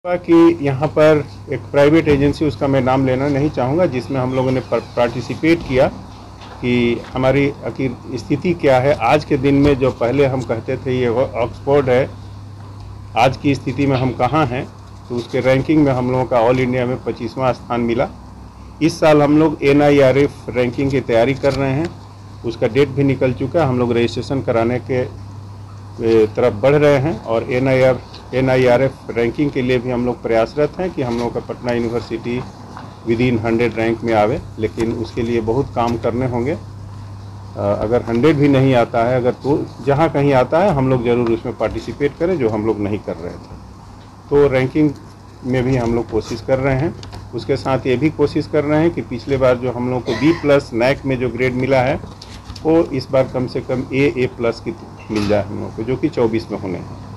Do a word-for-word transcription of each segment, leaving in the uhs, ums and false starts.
कि यहाँ पर एक प्राइवेट एजेंसी, उसका मैं नाम लेना नहीं चाहूँगा, जिसमें हम लोगों ने पार्टिसिपेट किया कि हमारी आखिर स्थिति क्या है आज के दिन में। जो पहले हम कहते थे ये ऑक्सफोर्ड है, आज की स्थिति में हम कहाँ हैं, तो उसके रैंकिंग में हम लोगों का ऑल इंडिया में पच्चीसवां स्थान मिला। इस साल हम लोग N I R F ranking की तैयारी कर रहे हैं, उसका डेट भी निकल चुका है। हम लोग रजिस्ट्रेशन कराने के तरफ बढ़ रहे हैं और N I R N I R F ranking के लिए भी हम लोग प्रयासरत हैं कि हम लोग का Patna university within hundred rank में आवे, लेकिन उसके लिए बहुत काम करने होंगे। अगर हंड्रेड भी नहीं आता है, अगर तो जहाँ कहीं आता है हम लोग ज़रूर उसमें पार्टिसिपेट करें, जो हम लोग नहीं कर रहे थे। तो रैंकिंग में भी हम लोग कोशिश कर रहे हैं। उसके साथ ये भी कोशिश कर रहे हैं कि पिछले बार जो हम लोग को बी प्लस नैक में जो ग्रेड मिला है, वो इस बार कम से कम ए ए प्लस की मिल जाए हम लोग को, जो कि चौबीस में होने हैं।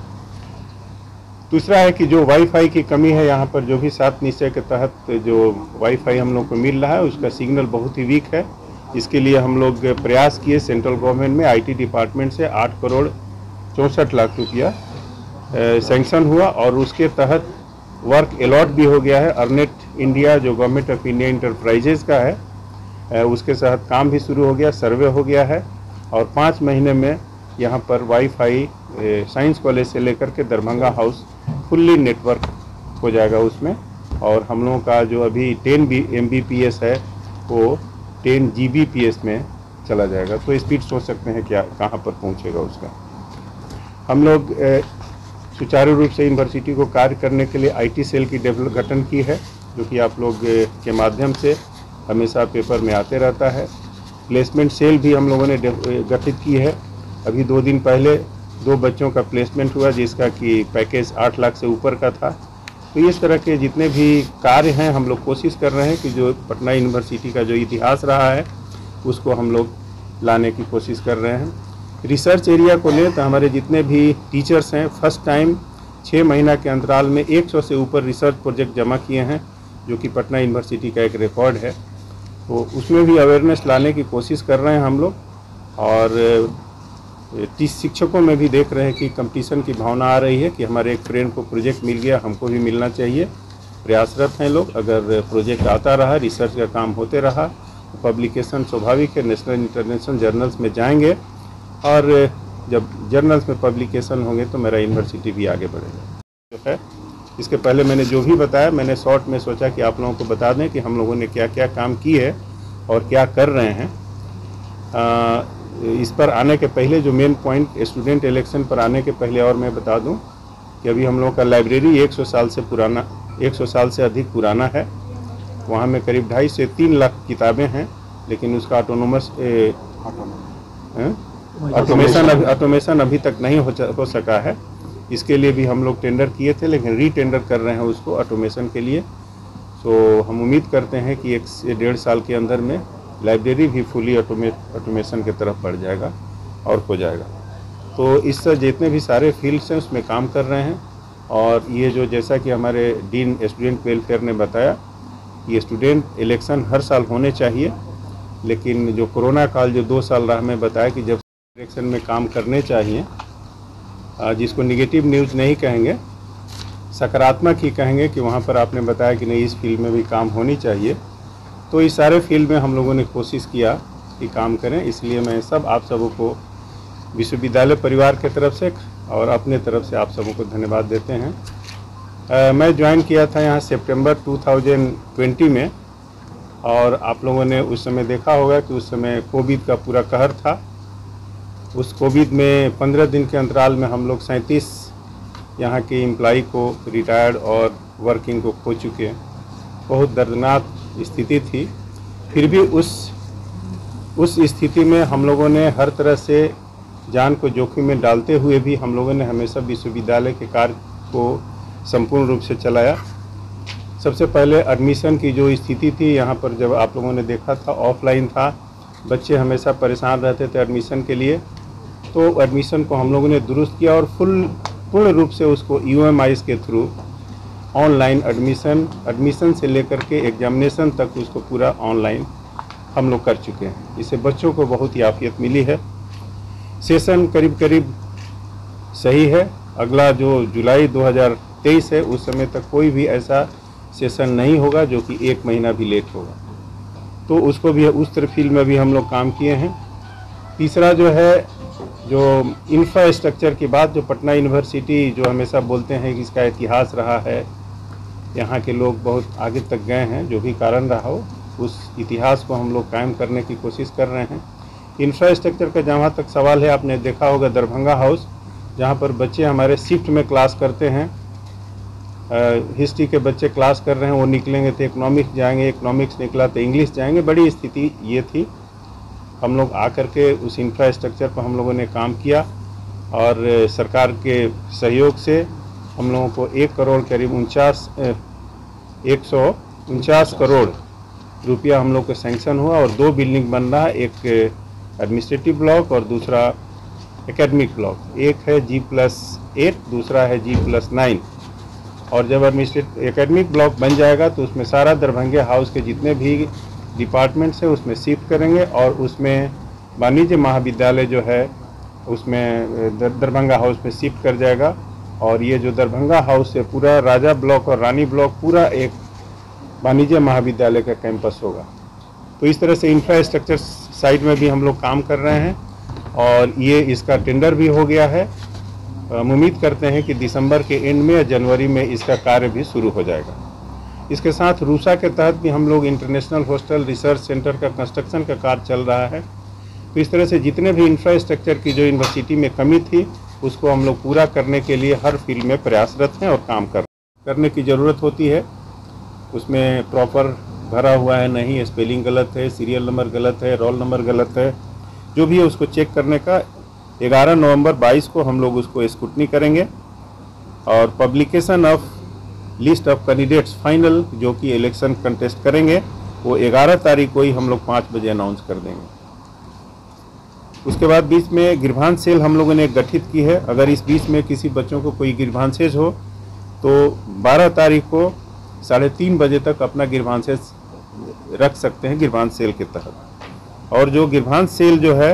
दूसरा है कि जो वाईफाई की कमी है यहाँ पर, जो भी सात निश्चय के तहत जो वाईफाई हम लोग को मिल रहा है, उसका सिग्नल बहुत ही वीक है। इसके लिए हम लोग प्रयास किए सेंट्रल गवर्नमेंट में, आईटी डिपार्टमेंट से आठ करोड़ चौंसठ लाख रुपया सैंक्शन हुआ और उसके तहत वर्क अलॉट भी हो गया है। अर्नेट इंडिया जो गवर्नमेंट ऑफ इंडिया इंटरप्राइजेज का है, उसके तहत काम भी शुरू हो गया, सर्वे हो गया है और पाँच महीने में यहाँ पर वाईफाई साइंस कॉलेज से लेकर के दरभंगा हाउस फुल्ली नेटवर्क हो जाएगा उसमें। और हम लोगों का जो अभी ten B M B P S है, वो ten G B P S में चला जाएगा। तो स्पीड सोच सकते हैं क्या कहाँ पर पहुँचेगा उसका। हम लोग सुचारू रूप से यूनिवर्सिटी को कार्य करने के लिए आईटी सेल की डेवलप गठन की है, जो कि आप लोग के माध्यम से हमेशा पेपर में आते रहता है। प्लेसमेंट सेल भी हम लोगों ने गठित की है। अभी दो दिन पहले दो बच्चों का प्लेसमेंट हुआ, जिसका कि पैकेज आठ लाख से ऊपर का था। तो इस तरह के जितने भी कार्य हैं, हम लोग कोशिश कर रहे हैं कि जो पटना यूनिवर्सिटी का जो इतिहास रहा है, उसको हम लोग लाने की कोशिश कर रहे हैं। रिसर्च एरिया को लें तो हमारे जितने भी टीचर्स हैं, फर्स्ट टाइम छः महीना के अंतराल में एक सौ से ऊपर रिसर्च प्रोजेक्ट जमा किए हैं, जो कि पटना यूनिवर्सिटी का एक रिकॉर्ड है। तो उसमें भी अवेयरनेस लाने की कोशिश कर रहे हैं हम लोग। और शिक्षकों में भी देख रहे हैं कि कंपटीशन की भावना आ रही है कि हमारे एक फ्रेंड को प्रोजेक्ट मिल गया, हमको भी मिलना चाहिए। प्रयासरत हैं लोग। अगर प्रोजेक्ट आता रहा, रिसर्च का काम होते रहा, तो पब्लिकेशन स्वाभाविक है, नेशनल इंटरनेशनल जर्नल्स में जाएंगे और जब जर्नल्स में पब्लिकेशन होंगे तो मेरा यूनिवर्सिटी भी आगे बढ़ेगा। जो है इसके पहले मैंने जो भी बताया, मैंने शॉर्ट में सोचा कि आप लोगों को बता दें कि हम लोगों ने क्या क्या काम की है और क्या कर रहे हैं। आ, इस पर आने के पहले जो मेन पॉइंट, स्टूडेंट इलेक्शन पर आने के पहले और मैं बता दूं कि अभी हम लोगों का लाइब्रेरी सौ साल से पुराना सौ साल से अधिक पुराना है। वहाँ में करीब ढाई से तीन लाख किताबें हैं, लेकिन उसका ऑटोनोमस ऑटोमेशन ऑटोमेशन अभी तक नहीं हो, हो सका है। इसके लिए भी हम लोग टेंडर किए थे, लेकिन री टेंडर कर रहे हैं उसको ऑटोमेशन के लिए। तो हम उम्मीद करते हैं कि एक से डेढ़ साल के अंदर में लाइब्रेरी भी फुली ऑटोमे ऑटोमेशन की तरफ बढ़ जाएगा और हो जाएगा। तो इस तरह जितने भी सारे फील्ड्स हैं उसमें काम कर रहे हैं। और ये जो जैसा कि हमारे डीन स्टूडेंट वेलफेयर ने बताया, ये स्टूडेंट इलेक्शन हर साल होने चाहिए, लेकिन जो कोरोना काल जो दो साल रहा, मैं बताया कि जब इलेक्शन में काम करने चाहिए, जिसको निगेटिव न्यूज़ नहीं कहेंगे, सकारात्मक ही कहेंगे कि वहाँ पर आपने बताया कि नहीं, इस फील्ड में भी काम होनी चाहिए। तो इस सारे फील्ड में हम लोगों ने कोशिश किया कि काम करें। इसलिए मैं सब आप सबों को विश्वविद्यालय परिवार के तरफ से और अपने तरफ से आप सबों को धन्यवाद देते हैं। आ, मैं ज्वाइन किया था यहाँ सितंबर दो हज़ार बीस में, और आप लोगों ने उस समय देखा होगा कि उस समय कोविड का पूरा कहर था। उस कोविड में पंद्रह दिन के अंतराल में हम लोग सैंतीस यहाँ के एम्प्लॉई को रिटायर्ड और वर्किंग को खो चुके। बहुत दर्दनाक स्थिति थी। फिर भी उस उस स्थिति में हम लोगों ने हर तरह से जान को जोखिम में डालते हुए भी हम लोगों ने हमेशा विश्वविद्यालय के कार्य को संपूर्ण रूप से चलाया। सबसे पहले एडमिशन की जो स्थिति थी यहाँ पर, जब आप लोगों ने देखा था ऑफलाइन था, बच्चे हमेशा परेशान रहते थे एडमिशन के लिए। तो एडमिशन को हम लोगों ने दुरुस्त किया और फुल पूर्ण रूप से उसको यू एम आईज़ के थ्रू ऑनलाइन एडमिशन एडमिशन से लेकर के एग्जामिनेशन तक उसको पूरा ऑनलाइन हम लोग कर चुके हैं। इससे बच्चों को बहुत ही आफियत मिली है। सेशन करीब करीब सही है। अगला जो जुलाई दो हज़ार तेईस है उस समय तक कोई भी ऐसा सेशन नहीं होगा जो कि एक महीना भी लेट होगा। तो उसको भी उस तरह फील्ड में भी हम लोग काम किए हैं। तीसरा जो है, जो इंफ्रास्ट्रक्चर की बात, जो पटना यूनिवर्सिटी जो हमेशा बोलते हैं कि इसका इतिहास रहा है, यहाँ के लोग बहुत आगे तक गए हैं, जो भी कारण रहा हो उस इतिहास को हम लोग कायम करने की कोशिश कर रहे हैं। इंफ्रास्ट्रक्चर का जहाँ तक सवाल है, आपने देखा होगा दरभंगा हाउस, जहाँ पर बच्चे हमारे शिफ्ट में क्लास करते हैं। हिस्ट्री के बच्चे क्लास कर रहे हैं, वो निकलेंगे तो इकोनॉमिक्स जाएंगे, इकोनॉमिक्स निकला तो इंग्लिश जाएंगे। बड़ी स्थिति ये थी। हम लोग आकर के उस इंफ्रास्ट्रक्चर पर हम लोगों ने काम किया और सरकार के सहयोग से हम लोगों को एक करोड़ करीब उनचास एक सौ उनचास करोड़ रुपया हम लोग को सैंक्शन हुआ और दो बिल्डिंग बन रहा है, एक एडमिनिस्ट्रेटिव ब्लॉक और दूसरा एकेडमिक ब्लॉक। एक है जी प्लस एट, दूसरा है जी प्लस नाइन। और जब एडमिनिस्ट्रेटिव एकेडमिक ब्लॉक बन जाएगा तो उसमें सारा दरभंगा हाउस के जितने भी डिपार्टमेंट्स हैं उसमें शिफ्ट करेंगे और उसमें वाणिज्य महाविद्यालय जो है उसमें दरभंगा हाउस में शिफ्ट कर जाएगा। और ये जो दरभंगा हाउस है पूरा राजा ब्लॉक और रानी ब्लॉक पूरा एक वाणिज्य महाविद्यालय का कैंपस होगा। तो इस तरह से इंफ्रास्ट्रक्चर साइड में भी हम लोग काम कर रहे हैं और ये इसका टेंडर भी हो गया है। हम उम्मीद करते हैं कि दिसंबर के एंड में या जनवरी में इसका कार्य भी शुरू हो जाएगा। इसके साथ रूसा के तहत भी हम लोग इंटरनेशनल हॉस्टल रिसर्च सेंटर का कंस्ट्रक्शन का कार्य चल रहा है। तो इस तरह से जितने भी इंफ्रास्ट्रक्चर की जो यूनिवर्सिटी में कमी थी उसको हम लोग पूरा करने के लिए हर फील्ड में प्रयासरत हैं और काम कर करने की ज़रूरत होती है। उसमें प्रॉपर भरा हुआ है नहीं, स्पेलिंग गलत है, सीरियल नंबर गलत है, रोल नंबर गलत है, जो भी है उसको चेक करने का ग्यारह नवंबर बाईस को हम लोग उसको स्क्रूटनी करेंगे। और publication of list of candidates final जो कि इलेक्शन कंटेस्ट करेंगे वो ग्यारह तारीख को ही हम लोग पाँच बजे अनाउंस कर देंगे। उसके बाद बीच में गिरभान सेल हम लोगों ने गठित की है। अगर इस बीच में किसी बच्चों को कोई गिरभांसेज हो तो बारह तारीख को साढ़े तीन बजे तक अपना गिरभांसेज रख सकते हैं गिरभान सेल के तहत। और जो गिरभान सेल जो है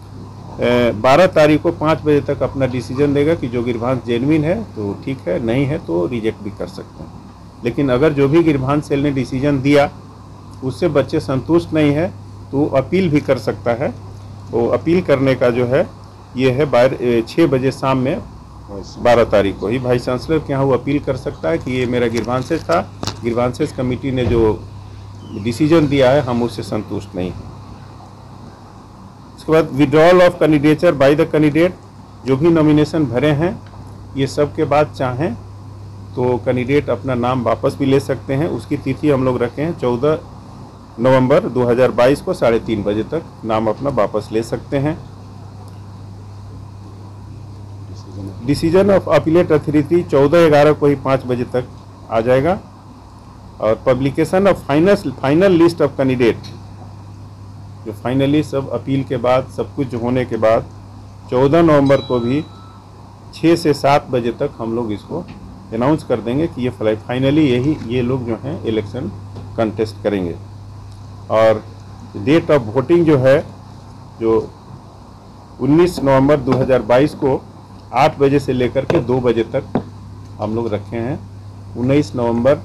बारह तारीख को पाँच बजे तक अपना डिसीजन देगा कि जो गिरभान जेन्युइन है तो ठीक है, नहीं है तो रिजेक्ट भी कर सकते हैं। लेकिन अगर जो भी गिरभान सेल ने डिसीजन दिया उससे बच्चे संतुष्ट नहीं है तो अपील भी कर सकता है। वो अपील करने का जो है ये है बारह छः बजे शाम में बारह तारीख को ही वाइस चांसलर के यहाँ वो अपील कर सकता है कि ये मेरा गिरभांसेज था, गिरभांसेज कमेटी ने जो डिसीजन दिया है हम उससे संतुष्ट नहीं हैं। उसके बाद withdrawal of candidature by the candidate, जो भी नॉमिनेशन भरे हैं ये सब के बाद चाहें तो कैंडिडेट अपना नाम वापस भी ले सकते हैं। उसकी तिथि हम लोग रखे हैं चौदह नवंबर दो हज़ार बाईस को साढ़े तीन बजे तक नाम अपना वापस ले सकते हैं। डिसीजन ऑफ अपीलेट अथॉरिटी चौदह ग्यारह को ही पाँच बजे तक आ जाएगा। और publication of final final list of candidate, जो फाइनली सब अपील के बाद सब कुछ होने के बाद चौदह नवंबर को भी छः से सात बजे तक हम लोग इसको अनाउंस कर देंगे कि ये फाइनली यही ये लोग जो हैं इलेक्शन कंटेस्ट करेंगे। और डेट ऑफ वोटिंग जो है जो उन्नीस नवंबर दो हज़ार बाईस को आठ बजे से लेकर के दो बजे तक हम लोग रखे हैं। उन्नीस नवंबर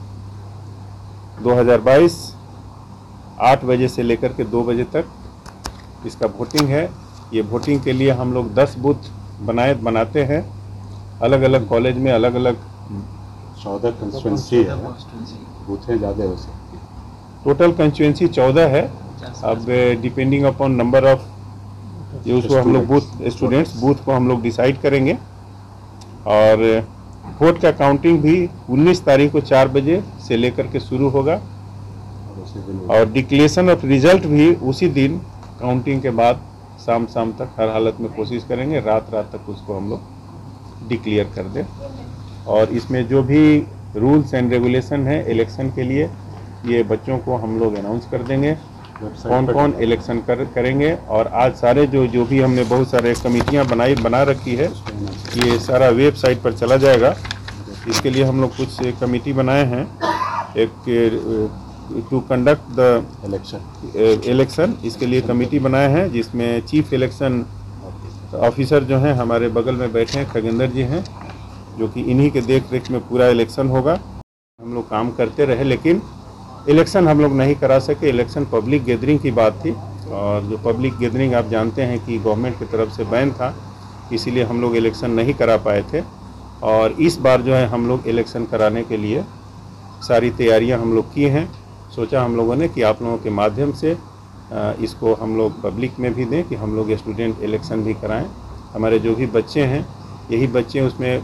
दो हज़ार बाईस आठ बजे से लेकर के दो बजे तक इसका वोटिंग है। ये वोटिंग के लिए हम लोग दस बूथ बनाए बनाते हैं अलग अलग कॉलेज में, अलग अलग चौदह कंस्टिट्यूंसी है, बूथें ज़्यादा हो सकती है। टोटल कंस्टिट्यूंसी चौदह है। अब डिपेंडिंग अपॉन नंबर ऑफ ये उसको हम लोग बूथ स्टूडेंट्स बूथ को हम लोग डिसाइड करेंगे। और वोट का काउंटिंग भी उन्नीस तारीख को चार बजे से लेकर के शुरू होगा और डिक्लेरेशन ऑफ रिजल्ट भी उसी दिन काउंटिंग के बाद शाम शाम तक हर हालत में कोशिश करेंगे, रात रात तक उसको हम लोग डिक्लेयर कर दें। और इसमें जो भी रूल्स एंड रेगुलेशन है इलेक्शन के लिए ये बच्चों को हम लोग अनाउंस कर देंगे कौन कौन इलेक्शन कर करेंगे। और आज सारे जो जो भी हमने बहुत सारे कमेटियां बनाई बना रखी है ये सारा वेबसाइट पर चला जाएगा। इसके लिए हम लोग कुछ कमेटी बनाए हैं, एक to conduct the election election इसके लिए कमेटी बनाए हैं जिसमें चीफ इलेक्शन ऑफिसर जो हैं हमारे बगल में बैठे हैं खगेंद्र जी हैं। जो कि इन्हीं के देख रेख में पूरा इलेक्शन होगा। हम लोग काम करते रहे लेकिन इलेक्शन हम लोग नहीं करा सके। इलेक्शन पब्लिक गैदरिंग की बात थी और जो पब्लिक गैदरिंग आप जानते हैं कि गवर्नमेंट की तरफ से बैन था, इसीलिए हम लोग इलेक्शन नहीं करा पाए थे। और इस बार जो है हम लोग इलेक्शन कराने के लिए सारी तैयारियां हम लोग की हैं। सोचा हम लोगों ने कि आप लोगों के माध्यम से इसको हम लोग पब्लिक में भी दें कि हम लोग स्टूडेंट इलेक्शन भी कराएं। हमारे जो भी बच्चे हैं, यही बच्चे उसमें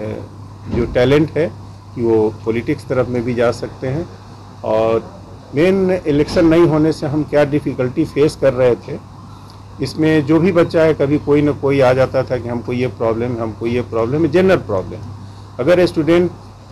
जो टैलेंट है कि वो पॉलिटिक्स तरफ में भी जा सकते हैं। और मेन इलेक्शन नहीं होने से हम क्या डिफ़िकल्टी फेस कर रहे थे, इसमें जो भी बच्चा है कभी कोई ना कोई आ जाता था कि हमको ये प्रॉब्लम है, हमको ये प्रॉब्लम है, जनरल प्रॉब्लम। अगर स्टूडेंट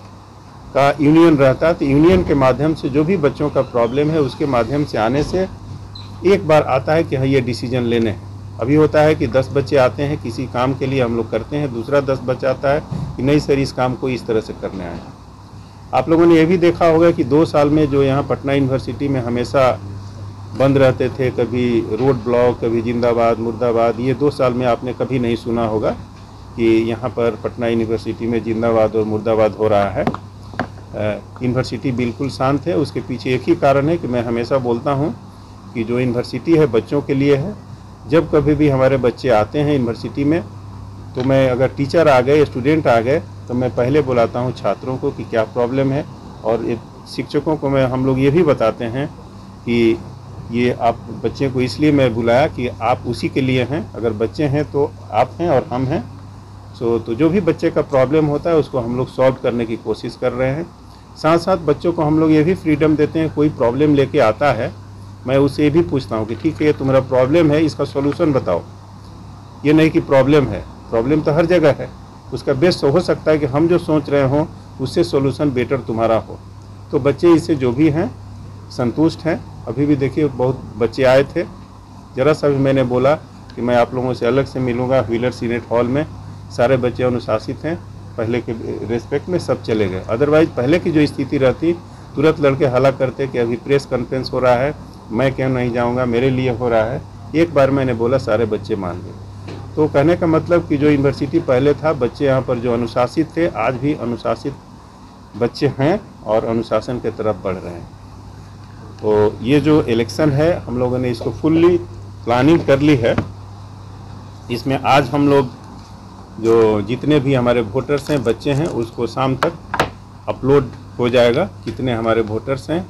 का यूनियन रहता तो यूनियन के माध्यम से जो भी बच्चों का प्रॉब्लम है उसके माध्यम से आने से एक बार आता है कि हाँ ये डिसीजन लेने हैं। अभी होता है कि दस बच्चे आते हैं किसी काम के लिए हम लोग करते हैं, दूसरा दस बच्चा आता है कि नहीं सर इस काम को इस तरह से करने आए हैं। आप लोगों ने ये भी देखा होगा कि दो साल में जो यहाँ पटना यूनिवर्सिटी में हमेशा बंद रहते थे, कभी रोड ब्लॉक, कभी जिंदाबाद मुर्दाबाद, ये दो साल में आपने कभी नहीं सुना होगा कि यहाँ पर पटना यूनिवर्सिटी में जिंदाबाद और मुर्दाबाद हो रहा है। यूनिवर्सिटी बिल्कुल शांत है। उसके पीछे एक ही कारण है कि मैं हमेशा बोलता हूँ कि जो यूनिवर्सिटी है बच्चों के लिए है। जब कभी भी हमारे बच्चे आते हैं यूनिवर्सिटी में तो मैं, अगर टीचर आ गए, स्टूडेंट आ गए, तो मैं पहले बुलाता हूँ छात्रों को कि क्या प्रॉब्लम है, और शिक्षकों को मैं हम लोग ये भी बताते हैं कि ये आप बच्चे को इसलिए मैं बुलाया कि आप उसी के लिए हैं। अगर बच्चे हैं तो आप हैं और हम हैं। सो तो जो भी बच्चे का प्रॉब्लम होता है उसको हम लोग सॉल्व करने की कोशिश कर रहे हैं। साथ साथ बच्चों को हम लोग ये भी फ्रीडम देते हैं, कोई प्रॉब्लम लेके आता है मैं उससे ये भी पूछता हूँ कि ठीक है तुम्हारा प्रॉब्लम है, इसका सॉल्यूशन बताओ। ये नहीं कि प्रॉब्लम है, प्रॉब्लम तो हर जगह है, उसका बेस्ट हो सकता है कि हम जो सोच रहे हों उससे सॉल्यूशन बेटर तुम्हारा हो। तो बच्चे इससे जो भी हैं संतुष्ट हैं। अभी भी देखिए बहुत बच्चे आए थे, ज़रा सा भी मैंने बोला कि मैं आप लोगों से अलग से मिलूँगा व्हीलर सीनेट हॉल में, सारे बच्चे अनुशासित हैं, पहले के रेस्पेक्ट में सब चले गए। अदरवाइज़ पहले की जो स्थिति रहती तुरंत लड़के हल्ला करते कि अभी प्रेस कॉन्फ्रेंस हो रहा है, मैं क्यों नहीं जाऊंगा, मेरे लिए हो रहा है। एक बार मैंने बोला सारे बच्चे मान गए। तो कहने का मतलब कि जो यूनिवर्सिटी पहले था, बच्चे यहाँ पर जो अनुशासित थे आज भी अनुशासित बच्चे हैं और अनुशासन की तरफ बढ़ रहे हैं। तो ये जो इलेक्शन है हम लोगों ने इसको फुल्ली प्लानिंग कर ली है। इसमें आज हम लोग जो जितने भी हमारे वोटर्स हैं, बच्चे हैं, उसको शाम तक अपलोड हो जाएगा कितने हमारे वोटर्स हैं।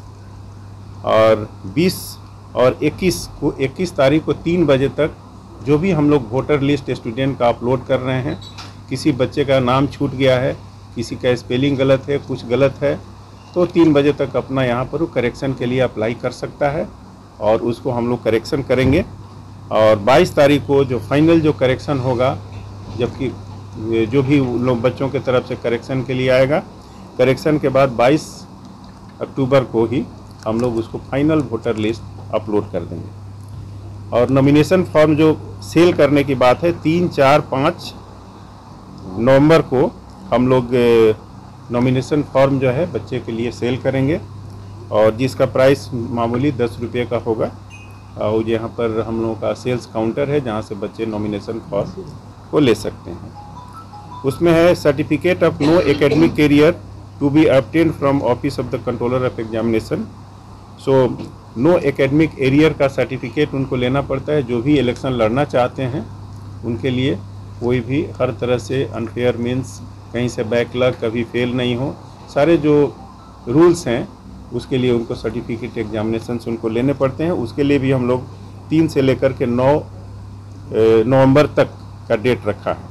और बीस और इक्कीस को इक्कीस तारीख को तीन बजे तक जो भी हम लोग वोटर लिस्ट स्टूडेंट का अपलोड कर रहे हैं, किसी बच्चे का नाम छूट गया है, किसी का स्पेलिंग गलत है, कुछ गलत है, तो तीन बजे तक अपना यहाँ पर वो करेक्शन के लिए अप्लाई कर सकता है और उसको हम लोग करेक्शन करेंगे। और बाईस तारीख को जो फाइनल जो करेक्शन होगा, जबकि जो भी लोग बच्चों के तरफ से करेक्शन के लिए आएगा, करेक्शन के बाद बाईस अक्टूबर को ही हम लोग उसको फाइनल वोटर लिस्ट अपलोड कर देंगे। और नॉमिनेशन फॉर्म जो सेल करने की बात है, तीन चार पाँच नवंबर को हम लोग नॉमिनेशन फॉर्म जो है बच्चे के लिए सेल करेंगे और जिसका प्राइस मामूली दस रुपये का होगा। और यहाँ पर हम लोगों का सेल्स काउंटर है जहाँ से बच्चे नॉमिनेशन फॉर्म को ले सकते हैं। उसमें है certificate of no academic career to be obtained from office of the controller of examination. So no academic arrear का सर्टिफिकेट उनको लेना पड़ता है। जो भी इलेक्शन लड़ना चाहते हैं उनके लिए कोई भी हर तरह से अनफेयर मीन्स कहीं से बैकलॉग कभी फेल नहीं हो, सारे जो रूल्स हैं उसके लिए उनको सर्टिफिकेट एग्जामिनेशन उनको लेने पड़ते हैं। उसके लिए भी हम लोग तीन से लेकर के नौ नवंबर तक का डेट रखा है।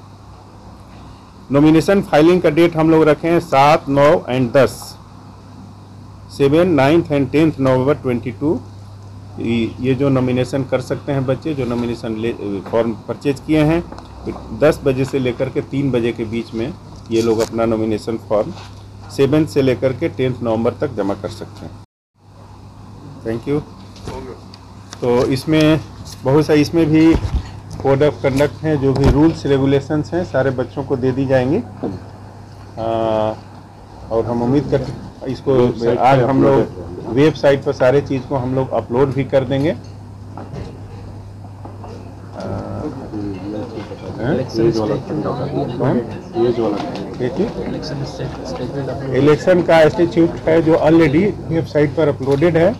नॉमिनेशन फाइलिंग का डेट हम लोग रखे हैं सात नौ एंड दस, seven ninth and tenth November twenty two. ये जो नॉमिनेशन कर सकते हैं बच्चे जो नॉमिनेशन फॉर्म परचेज किए हैं, दस बजे से लेकर के तीन बजे के बीच में ये लोग अपना नॉमिनेशन फॉर्म सेवन से लेकर के टेंथ नवंबर तक जमा कर सकते हैं। Thank you. तो इसमें बहुत सा इसमें भी कोड ऑफ कंडक्ट हैं, जो भी रूल्स रेगुलेशंस हैं सारे बच्चों को दे दी जाएंगी। आ, और हम उम्मीद करते इसको आज हम लोग वेबसाइट पर सारे चीज़ को हम लोग अपलोड भी कर देंगे। आ, एज वाला कौन एज वाला देखिए इलेक्शन का इंस्टीट्यूट है जो ऑलरेडी वेबसाइट पर अपलोडेड है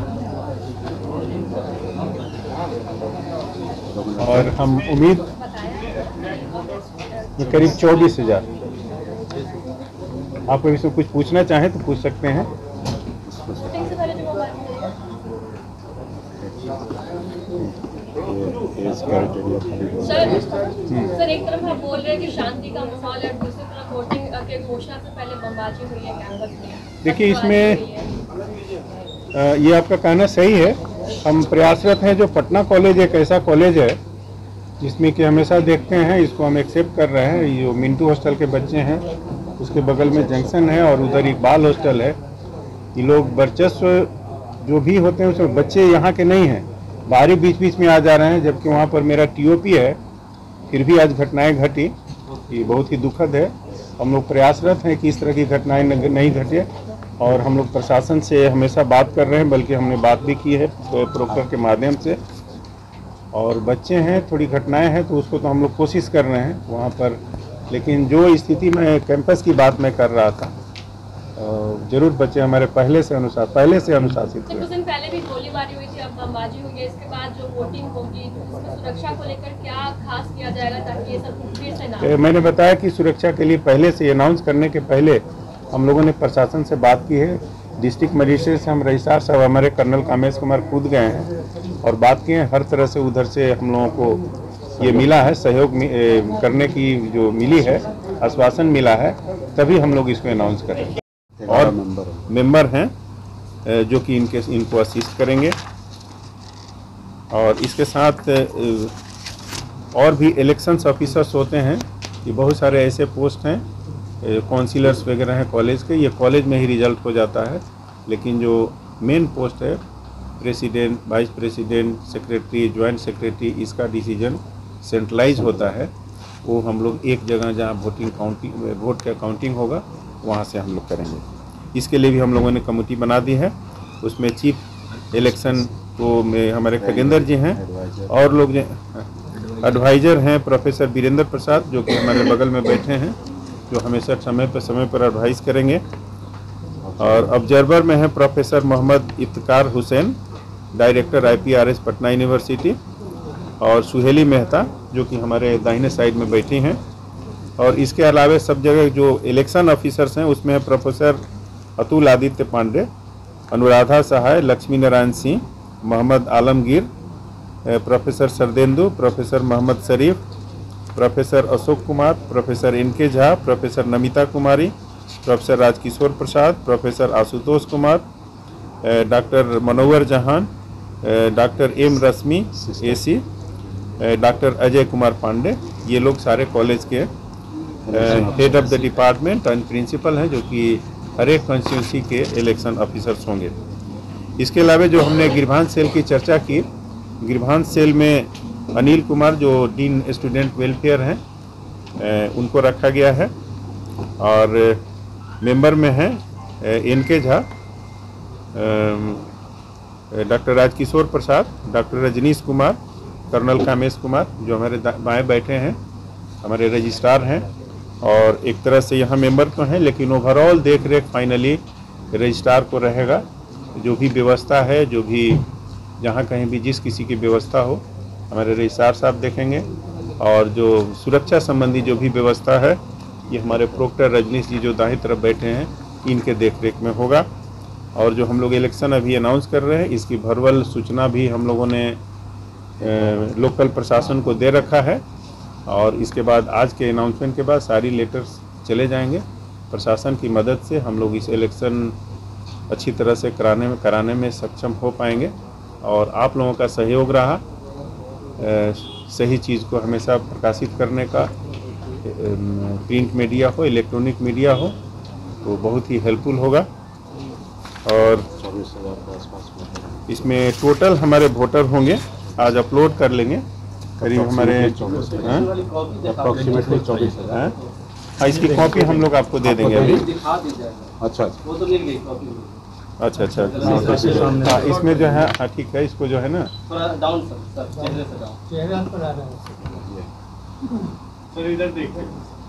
और हम उम्मीद ये करीब चौबीस हजार आप अगर इसमें कुछ पूछना चाहें तो पूछ सकते हैं। सर सर एक तरफ आप बोल रहे हैं कि शांति का माहौल है, दूसरी तरफ वोटिंग के घोषणा से पहले बमबाजी हुई है कैंपस में। देखिए इसमें आ, ये आपका कहना सही है। हम प्रयासरत हैं। जो पटना कॉलेज एक ऐसा कॉलेज है जिसमें कि हमेशा देखते हैं, इसको हम एक्सेप्ट कर रहे हैं। ये मिंटू हॉस्टल के बच्चे हैं, उसके बगल में जंक्शन है और उधर इकबाल हॉस्टल है। ये लोग वर्चस्व जो भी होते हैं उसमें बच्चे यहाँ के नहीं हैं, बाहरी बीच बीच में आ जा रहे हैं, जबकि वहाँ पर मेरा टीओपी है। फिर भी आज घटनाएं घटी, ये बहुत ही दुखद है। हम लोग प्रयासरत हैं कि इस तरह की घटनाएं नहीं घटे और हम लोग प्रशासन से हमेशा बात कर रहे हैं, बल्कि हमने बात भी की है प्रोक्टर के माध्यम से। और बच्चे हैं, थोड़ी घटनाएं हैं तो उसको तो हम लोग कोशिश कर रहे हैं वहाँ पर, लेकिन जो स्थिति में कैंपस की बात मैं कर रहा था, जरूर बच्चे हमारे पहले से अनुसार पहले से अनुशासित हुए। कुछ दिन पहले भी गोलीबारी हुई थी, अब बमबाजी हुई है। इसके बाद जो वोटिंग होगी उसमें सुरक्षा को लेकर क्या खास किया जाएगा ताकि ये सब फिर से ना? मैंने बताया कि सुरक्षा के लिए पहले से अनाउंस करने के पहले हम लोगों ने प्रशासन से बात की है। डिस्ट्रिक्ट मजिस्ट्रेट से हम रजिस्ट्रार साहब हमारे कर्नल कामेश कुमार खुद गए हैं और बात किए हैं। हर तरह से उधर से हम लोगों को ये मिला है, सहयोग करने की जो मिली है, आश्वासन मिला है, तभी हम लोग इसको अनाउंस करें। और मेंबर हैं जो कि इनके इनको असिस्ट करेंगे। और इसके साथ और भी इलेक्शंस ऑफिसर्स होते हैं। ये बहुत सारे ऐसे पोस्ट हैं, काउंसिलर्स वगैरह हैं कॉलेज के, ये कॉलेज में ही रिजल्ट हो जाता है। लेकिन जो मेन पोस्ट है president, vice president, secretary, joint secretary, इसका डिसीजन सेंट्रलाइज होता है। वो हम लोग एक जगह जहाँ वोटिंग काउंटिंग वोट का काउंटिंग होगा वहाँ से हम लोग करेंगे। इसके लिए भी हम लोगों ने कमेटी बना दी है। उसमें चीफ इलेक्शन को में हमारे खगेंद्र जी हैं और लोग एडवाइज़र हैं प्रोफेसर वीरेंद्र प्रसाद, जो कि हमारे बगल में बैठे हैं, जो हमेशा समय पर समय पर एडवाइस करेंगे। और ऑब्जर्वर में है professor Mohammad Iftikhar Hussain, director IPRS Patna university, और सुहेली मेहता जो कि हमारे दाहिने साइड में बैठी हैं। और इसके अलावा सब जगह जो इलेक्शन ऑफिसर्स हैं उसमें है professor Atul Aditya Pandey, Anuradha Sahay, Lakshmi Narayan Singh, Mohammad Alamgir, professor Sardendu, professor Mohammad Sharif, professor Ashok Kumar, professor N K Jha, professor Namita Kumari, professor Rajkishore Prasad, professor Ashutosh Kumar, doctor Manowar Jahan, doctor M Rashmi AC, doctor Ajay Kumar Pandey. ये लोग सारे कॉलेज के head of the department and principal हैं, जो कि हर एक कॉन्स्टिट्यूंसी के इलेक्शन ऑफिसर्स होंगे। इसके अलावा जो हमने गिरभान सेल की चर्चा की, गिरभान सेल में अनिल कुमार जो डीन स्टूडेंट वेलफेयर हैं उनको रखा गया है। और मेंबर में हैं N K Jha, doctor Rajkishore Prasad, doctor Rajnish Kumar, colonel Kamesh Kumar जो हमारे बाएं बैठे हैं, हमारे रजिस्ट्रार हैं। और एक तरह से यहाँ मेंबर तो हैं, लेकिन ओवरऑल देख रेख फाइनली रजिस्ट्रार को रहेगा। जो भी व्यवस्था है, जो भी जहाँ कहीं भी जिस किसी की व्यवस्था हो, हमारे रजिस्ट्रार साहब देखेंगे। और जो सुरक्षा संबंधी जो भी व्यवस्था है, ये हमारे प्रोक्टर रजनीश जी जो दाहिनी तरफ बैठे हैं, इनके देखरेख में होगा। और जो हम लोग इलेक्शन अभी अनाउंस कर रहे हैं, इसकी भरवल सूचना भी हम लोगों ने ए, लोकल प्रशासन को दे रखा है। और इसके बाद आज के अनाउंसमेंट के बाद सारी लेटर्स चले जाएंगे। प्रशासन की मदद से हम लोग इस इलेक्शन अच्छी तरह से कराने में कराने में सक्षम हो पाएंगे। और आप लोगों का सहयोग रहा ए, सही चीज़ को हमेशा प्रकाशित करने का, प्रिंट मीडिया हो, इलेक्ट्रॉनिक मीडिया हो, तो बहुत ही हेल्पफुल होगा। और इसमें टोटल हमारे वोटर होंगे, आज अपलोड कर लेंगे करीब हमारे अप्रॉक्सीमेटली चौबीस हजार। हाँ, इसकी कॉपी हम लोग आपको दे देंगे अभी। अच्छा अच्छा अच्छा हाँ, इसमें जो है, हाँ ठीक है, इसको जो है ना सर इधर देखिए,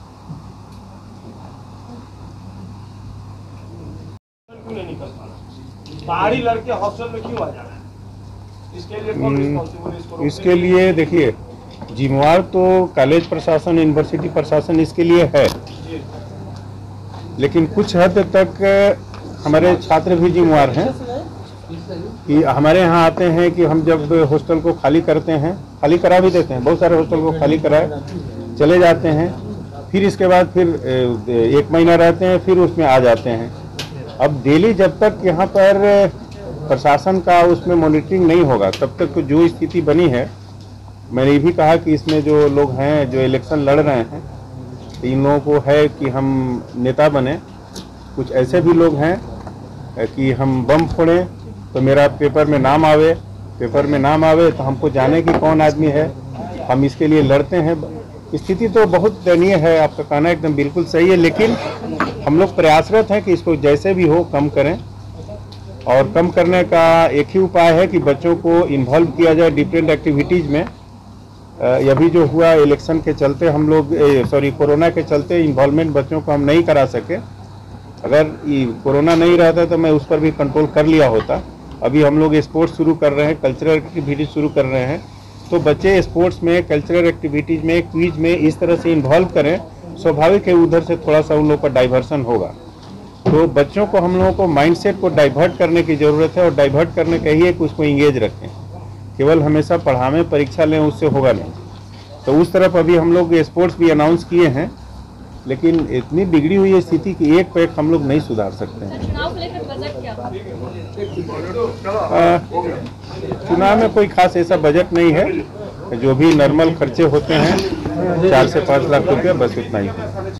क्यों नहीं निकल पा रहा? बाहरी लड़के हॉस्टल में क्यों आ जा रहे हैं? इसके लिए कौन रिस्पॉन्सिबल है इसको रोकने इसके के लिए देखिए, जिम्मेवार तो कॉलेज प्रशासन, यूनिवर्सिटी प्रशासन इसके लिए है, जी। लेकिन कुछ हद तक हमारे छात्र भी जिम्मेवार हैं कि हमारे यहाँ आते हैं कि हम जब हॉस्टल को खाली करते हैं, खाली करा भी देते हैं, बहुत सारे हॉस्टल को खाली कराए चले जाते हैं, फिर इसके बाद फिर एक महीना रहते हैं, फिर उसमें आ जाते हैं। अब डेली जब तक यहाँ पर प्रशासन का उसमें मॉनिटरिंग नहीं होगा तब तक तो जो स्थिति बनी है, मैंने ये भी कहा कि इसमें जो लोग हैं जो इलेक्शन लड़ रहे हैं, तो इन लोगों को है कि हम नेता बने। कुछ ऐसे भी लोग हैं कि हम बम फोड़ें तो मेरा पेपर में नाम आवे, पेपर में नाम आवे तो हमको जाने कि कौन आदमी है, हम इसके लिए लड़ते हैं। स्थिति तो बहुत दयनीय है, आपका कहना एकदम बिल्कुल सही है, लेकिन हम लोग प्रयासरत हैं कि इसको जैसे भी हो कम करें। और कम करने का एक ही उपाय है कि बच्चों को इन्वॉल्व किया जाए डिफरेंट एक्टिविटीज़ में। यह भी जो हुआ इलेक्शन के चलते हम लोग, सॉरी कोरोना के चलते इन्वॉल्वमेंट बच्चों को हम नहीं करा सके। अगर ये कोरोना नहीं रहता तो मैं उस पर भी कंट्रोल कर लिया होता। अभी हम लोग स्पोर्ट्स शुरू कर रहे हैं, कल्चरल एक्टिविटीज़ शुरू कर रहे हैं, तो बच्चे स्पोर्ट्स में, कल्चरल एक्टिविटीज़ में, क्विज में इस तरह से इन्वॉल्व करें, स्वाभाविक है उधर से थोड़ा सा उन लोगों का डाइवर्सन होगा। तो बच्चों को, हम लोगों को माइंडसेट को डाइवर्ट करने की ज़रूरत है, और डाइवर्ट करने का ही है कि उसको इंगेज रखें। केवल हमेशा पढ़ावें, परीक्षा लें, उससे होगा नहीं। तो उस तरफ अभी हम लोग स्पोर्ट्स भी अनाउंस किए हैं, लेकिन इतनी बिगड़ी हुई है स्थिति कि एक पे एक हम लोग नहीं सुधार सकते हैं। चुनाव को लेकर बजट क्या था? चुनाव में कोई खास ऐसा बजट नहीं है, जो भी नॉर्मल खर्चे होते हैं चार से पाँच लाख रुपया, बस इतना ही है।